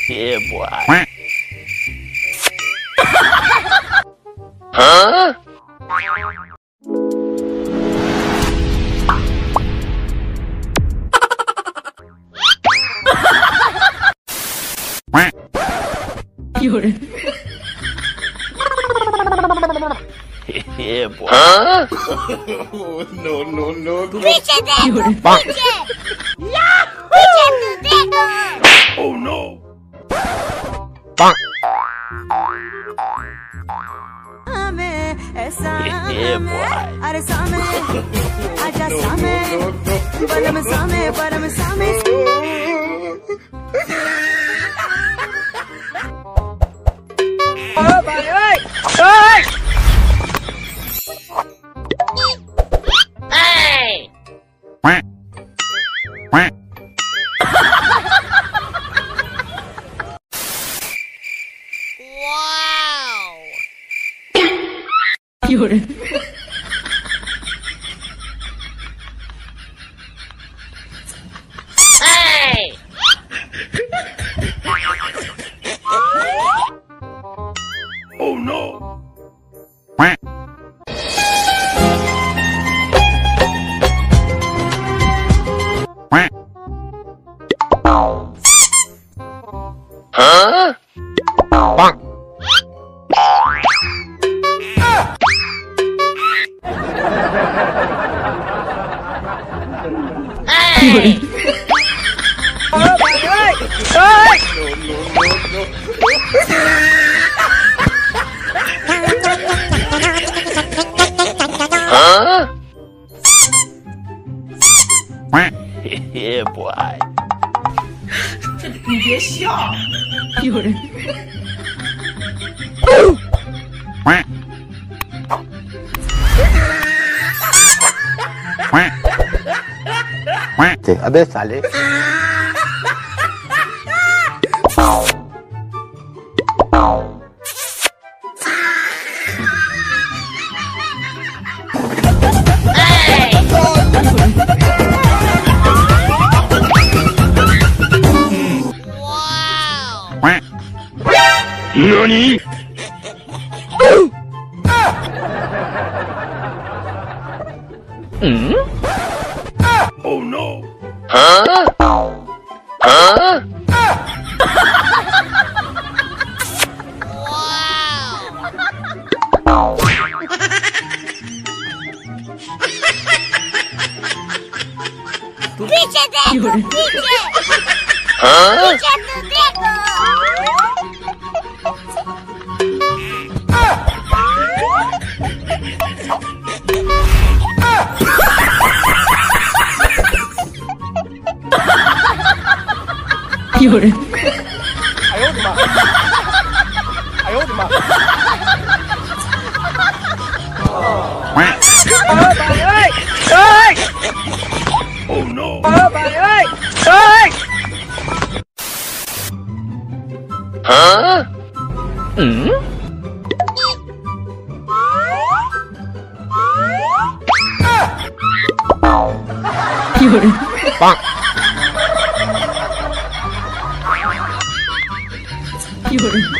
Yeah, boy. Huh? Yeah, boy. Huh? No, no, no, no. Piche dedo, piche. Piche tu dedo. Oh no. Yeah, Hey! Oh no. Huh? Hey! Huh? Yeah, boy. 你别笑。 有人。 अबे साले NANI? Oh no. Huh? Huh? Piche dedo, piche. Huh? Piche tu dedo. 有人。 哎呦我的妈！哎呦我的妈！ Oh no. Huh? 有人。有人。